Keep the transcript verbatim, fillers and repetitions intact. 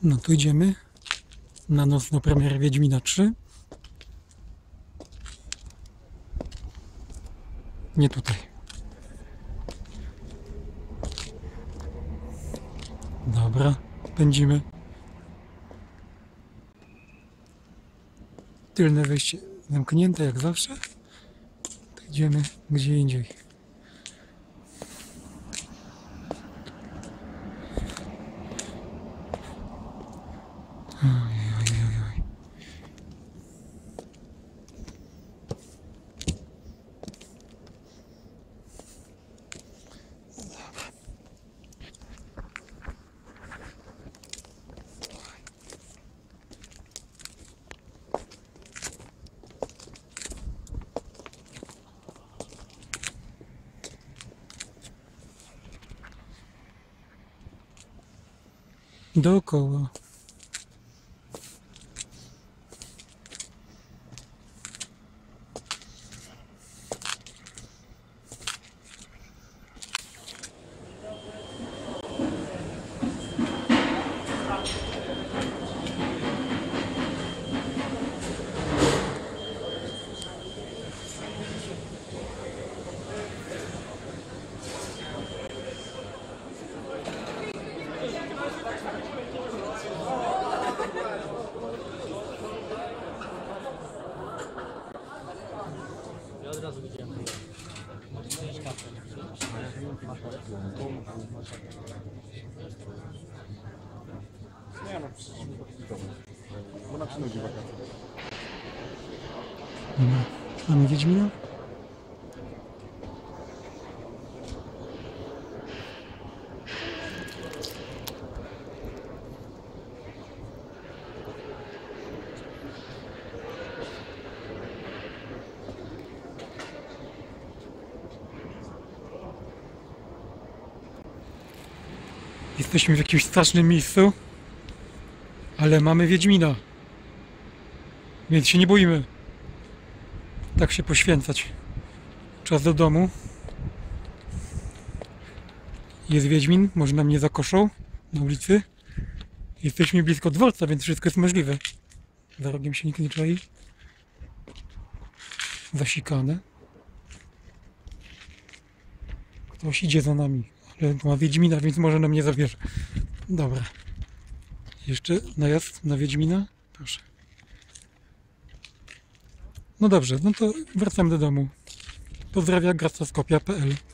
No to idziemy na nocną premierę Wiedźmina trzy. Nie tutaj. Dobra, pędzimy. Tylne wejście zamknięte jak zawsze. To idziemy gdzie indziej. Oj, oj, oj, oj. Dookoła. Od razu widziałem. Nie no, przecież mi podpitować. Bo na przynudzi wakacje. Dobra. Mamy Wiedźmina? Jesteśmy w jakimś strasznym miejscu, ale mamy Wiedźmina, więc się nie boimy tak się poświęcać. Czas do domu. Jest Wiedźmin, może nam nie zakoszą na ulicy. Jesteśmy blisko dworca, więc wszystko jest możliwe. Za rogiem się nikt nie czai. Zasikane. Ktoś idzie za nami, ale ma Wiedźmina, więc może nam nie zabierze. Dobra. Jeszcze najazd na Wiedźmina? Proszę. No dobrze, no to wracamy do domu. Pozdrawiam, Gracaskopia kropka pe el.